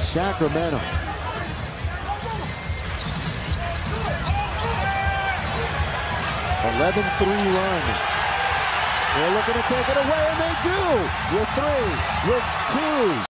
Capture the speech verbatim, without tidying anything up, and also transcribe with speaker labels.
Speaker 1: Sacramento. eleven three run. They're looking to take it away, and they do with three, with two.